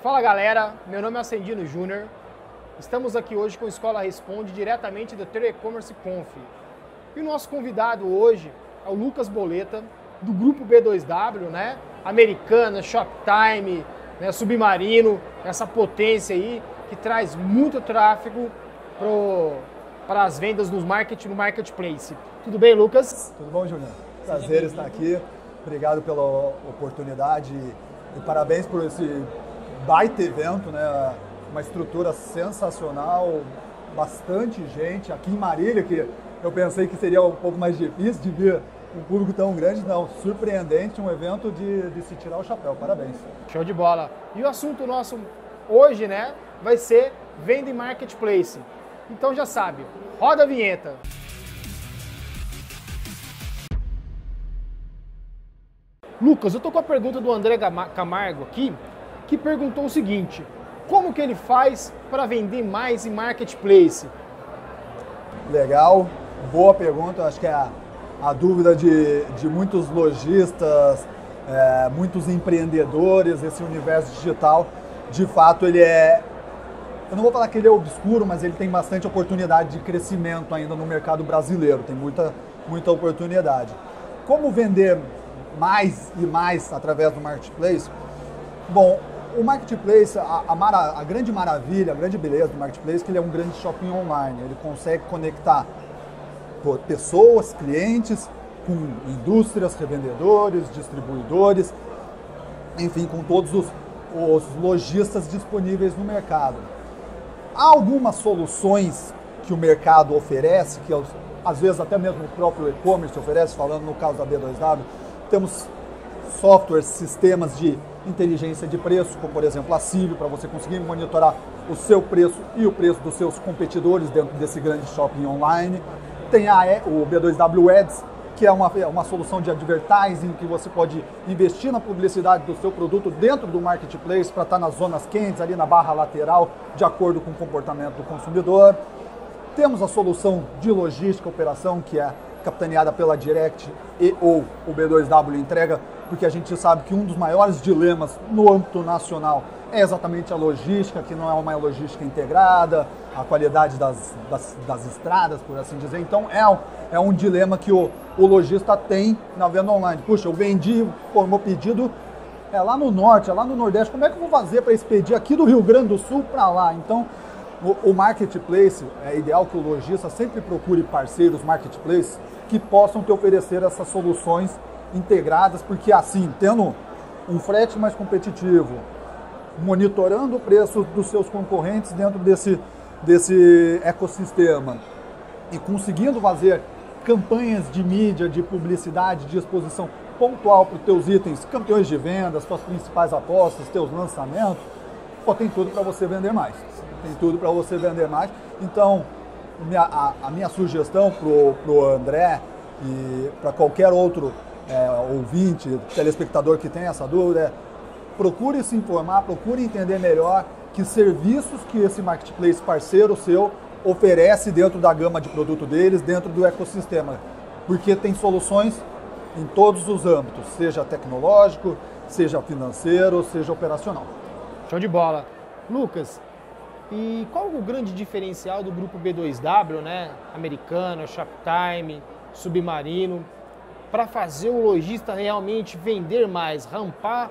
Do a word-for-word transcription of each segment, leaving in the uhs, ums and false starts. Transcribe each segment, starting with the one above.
Fala galera, meu nome é Ascendino Júnior. Estamos aqui hoje com a Escola Responde, diretamente do Trade E-Commerce Conf. E o nosso convidado hoje é o Lucas Boleta, do grupo B dois W, né? Americana, Shoptime, né? Submarino, essa potência aí que traz muito tráfego pro, para as vendas nos market, no marketplace. Tudo bem, Lucas? Tudo bom, Júnior? Prazer estar aqui. Obrigado pela oportunidade e parabéns por esse baita evento, né? Uma estrutura sensacional, bastante gente aqui em Marília, que eu pensei que seria um pouco mais difícil de ver um público tão grande, não, surpreendente, um evento de, de se tirar o chapéu, parabéns. Show de bola. E o assunto nosso hoje, né, vai ser venda em marketplace. Então já sabe, roda a vinheta. Lucas, eu tô com a pergunta do André Camargo aqui, que perguntou o seguinte: como que ele faz para vender mais em marketplace? Legal, boa pergunta. Acho que é a, a dúvida de, de muitos lojistas, é, muitos empreendedores. Esse universo digital, de fato, ele é, eu não vou falar que ele é obscuro, mas ele tem bastante oportunidade de crescimento ainda no mercado brasileiro, tem muita, muita oportunidade. Como vender mais e mais através do marketplace? Bom, o marketplace, a, a, mara, a grande maravilha, a grande beleza do marketplace é que ele é um grande shopping online. Ele consegue conectar pessoas, clientes, com indústrias, revendedores, distribuidores, enfim, com todos os, os lojistas disponíveis no mercado. Há algumas soluções que o mercado oferece, que às vezes até mesmo o próprio e-commerce oferece, falando no caso da B dois W, temos softwares, sistemas de inteligência de preço, como por exemplo a Cílio, para você conseguir monitorar o seu preço e o preço dos seus competidores dentro desse grande shopping online. Tem a, o B dois W Ads, que é uma, uma solução de advertising que você pode investir na publicidade do seu produto dentro do marketplace para estar nas zonas quentes, ali na barra lateral, de acordo com o comportamento do consumidor. Temos a solução de logística, operação, que é capitaneada pela Direct e ou o B dois W Entrega, porque a gente sabe que um dos maiores dilemas no âmbito nacional é exatamente a logística, que não é uma logística integrada, a qualidade das, das, das estradas, por assim dizer. Então é um, é um dilema que o, o lojista tem na venda online. Puxa, eu vendi, pô, meu pedido é lá no norte, é lá no nordeste, como é que eu vou fazer para expedir aqui do Rio Grande do Sul para lá? Então o, o marketplace, é ideal que o lojista sempre procure parceiros marketplace que possam te oferecer essas soluções integradas, porque assim, tendo um frete mais competitivo, monitorando o preço dos seus concorrentes dentro desse, desse ecossistema e conseguindo fazer campanhas de mídia, de publicidade, de exposição pontual para os teus itens, campeões de vendas, suas principais apostas, teus lançamentos, pô, tem tudo para você vender mais. Tem tudo para você vender mais. Então, minha, a, a minha sugestão pro, pro André e para qualquer outro É, ouvinte, telespectador que tem essa dúvida, é, procure se informar, procure entender melhor que serviços que esse marketplace parceiro seu oferece dentro da gama de produto deles, dentro do ecossistema, porque tem soluções em todos os âmbitos, seja tecnológico, seja financeiro, seja operacional. Show de bola. Lucas, e qual o grande diferencial do grupo B dois W, né? Americana, Shoptime, Submarino, para fazer o lojista realmente vender mais, rampar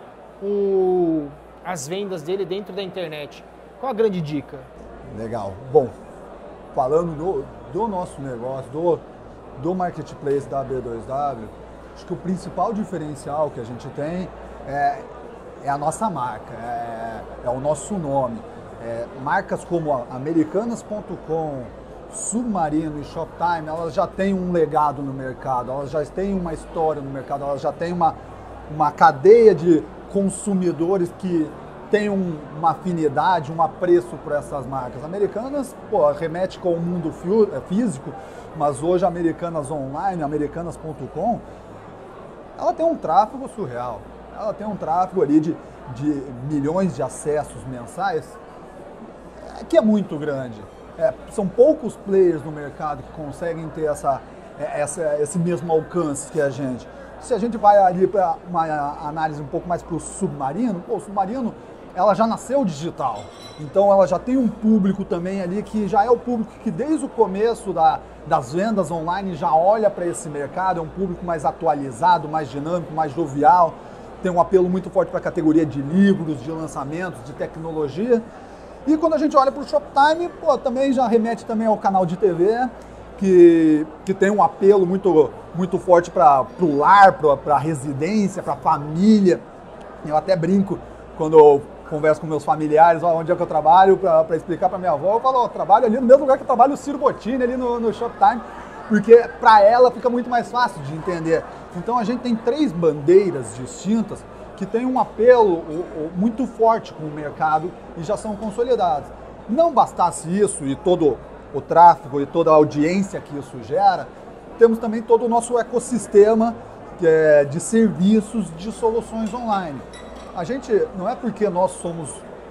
o, as vendas dele dentro da internet? Qual a grande dica? Legal. Bom, falando do, do nosso negócio, do, do marketplace da B dois W, acho que o principal diferencial que a gente tem é, é a nossa marca, é, é o nosso nome. É, marcas como a Americanas ponto com, Submarino e Shoptime, elas já têm um legado no mercado, elas já têm uma história no mercado, elas já têm uma, uma cadeia de consumidores que tem um, uma afinidade, um apreço por essas marcas. Americanas, pô, remete com o mundo físico, mas hoje Americanas Online, Americanas ponto com, ela tem um tráfego surreal, ela tem um tráfego ali de, de milhões de acessos mensais, que é muito grande. É, são poucos players no mercado que conseguem ter essa, essa, esse mesmo alcance que a gente. Se a gente vai ali para uma análise um pouco mais para o Submarino, pô, o Submarino ela já nasceu digital. Então ela já tem um público também ali que já é o público que desde o começo da, das vendas online já olha para esse mercado, é um público mais atualizado, mais dinâmico, mais jovial, tem um apelo muito forte para a categoria de livros, de lançamentos, de tecnologia. E quando a gente olha para o Shoptime, pô, também já remete também ao canal de T V, que, que tem um apelo muito, muito forte para o lar, para a residência, para a família. Eu até brinco quando eu converso com meus familiares, ó, onde é que eu trabalho, para explicar para minha avó, eu falo, ó, trabalho ali no mesmo lugar que eu trabalho o Ciro Bottini, ali no, no Shoptime, porque para ela fica muito mais fácil de entender. Então a gente tem três bandeiras distintas que têm um apelo o, o, muito forte com o mercado e já são consolidadas. Não bastasse isso e todo o tráfego e toda a audiência que isso gera, temos também todo o nosso ecossistema que é de serviços, de soluções online. A gente, não é porque nós somos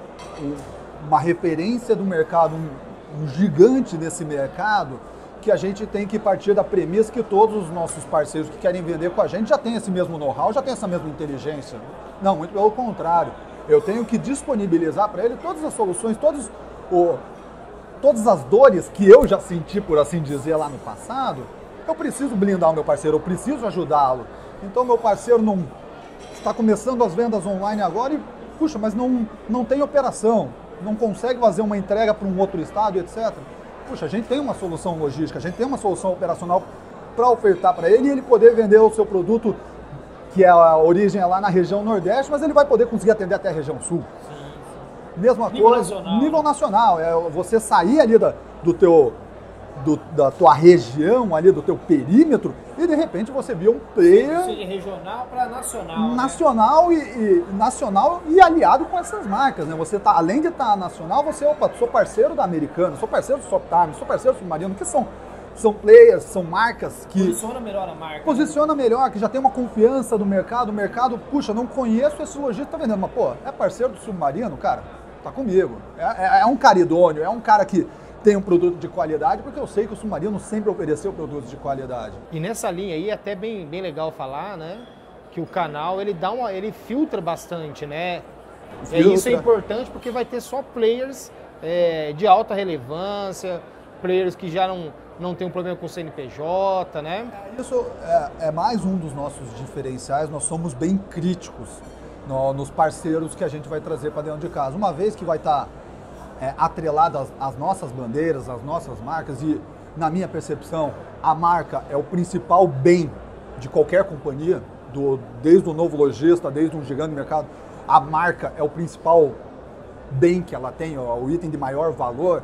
uma referência do mercado, um, um gigante nesse mercado, que a gente tem que partir da premissa que todos os nossos parceiros que querem vender com a gente já têm esse mesmo know-how, já têm essa mesma inteligência. Não, muito pelo contrário. Eu tenho que disponibilizar para ele todas as soluções, todos, o, todas as dores que eu já senti, por assim dizer, lá no passado. Eu preciso blindar o meu parceiro, eu preciso ajudá-lo. Então, meu parceiro não está começando as vendas online agora e, puxa, mas não, não tem operação, não consegue fazer uma entrega para um outro estado, etcétera. Puxa, a gente tem uma solução logística, a gente tem uma solução operacional para ofertar para ele e ele poder vender o seu produto, que é a origem é lá na região Nordeste, mas ele vai poder conseguir atender até a região Sul. Sim, sim. Mesma nível coisa, nacional. nível nacional, é você sair ali da, do teu... Do, da tua região ali, do teu perímetro, e de repente você viu um player de regional para nacional, nacional, né? e, e nacional e aliado com essas marcas, né? Você tá, além de estar nacional, você, opa, sou parceiro da Americana, sou parceiro do Shoptime, sou parceiro do Submarino, que são são players, são marcas que posiciona melhor a marca, posiciona né? melhor, que já tem uma confiança do mercado, o mercado, puxa, não conheço esse lojista, tá vendendo, mas pô, é parceiro do Submarino, cara, tá comigo, é, é, é um cara idôneo, é um cara que tem um produto de qualidade, porque eu sei que o Submarino sempre ofereceu produtos de qualidade. E nessa linha aí, é até bem, bem legal falar, né, que o canal, ele dá uma, ele filtra bastante, né? Filtra. E isso é importante porque vai ter só players é, de alta relevância, players que já não, não tem um problema com o C N P J, né? Isso é, é mais um dos nossos diferenciais, nós somos bem críticos no, nos parceiros que a gente vai trazer para dentro de casa. Uma vez que vai estar... Tá É, atrelada às, às nossas bandeiras, às nossas marcas e, na minha percepção, a marca é o principal bem de qualquer companhia, do, desde o novo lojista, desde um gigante do mercado, a marca é o principal bem que ela tem, ó, o item de maior valor.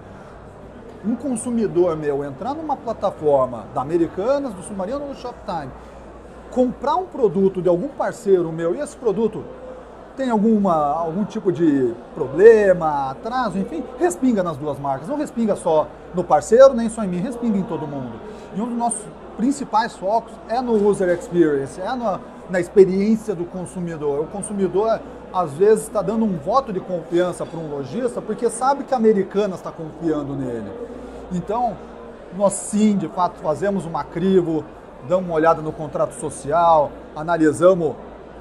Um consumidor meu entrar numa plataforma da Americanas, do Submarino ou do Shoptime, comprar um produto de algum parceiro meu e esse produto tem alguma, algum tipo de problema, atraso, enfim, respinga nas duas marcas. Não respinga só no parceiro, nem só em mim, respinga em todo mundo. E um dos nossos principais focos é no user experience, é na, na experiência do consumidor. O consumidor, às vezes, está dando um voto de confiança para um lojista porque sabe que a Americanas está confiando nele. Então, nós sim, de fato, fazemos uma crivo, damos uma olhada no contrato social, analisamos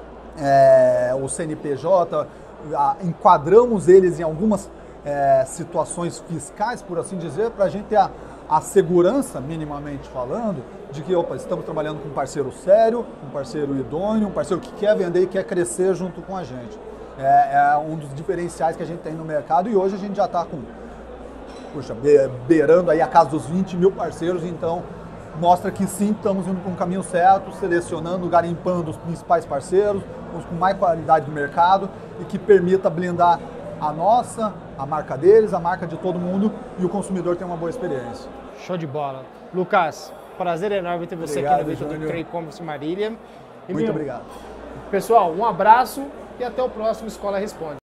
É, o C N P J, a, enquadramos eles em algumas é, situações fiscais, por assim dizer, para a gente ter a, a segurança, minimamente falando, de que opa, estamos trabalhando com um parceiro sério, um parceiro idôneo, um parceiro que quer vender e quer crescer junto com a gente. É, é um dos diferenciais que a gente tem no mercado e hoje a gente já está com, puxa, be, beirando aí a casa dos vinte mil parceiros, então mostra que sim, estamos indo para um caminho certo, selecionando, garimpando os principais parceiros, os com mais qualidade do mercado e que permita blindar a nossa, a marca deles, a marca de todo mundo e o consumidor ter uma boa experiência. Show de bola. Lucas, prazer enorme ter você obrigado, aqui no evento do Trade-Commerce Marília. E muito meu, obrigado. Pessoal, um abraço e até o próximo Escola Responde.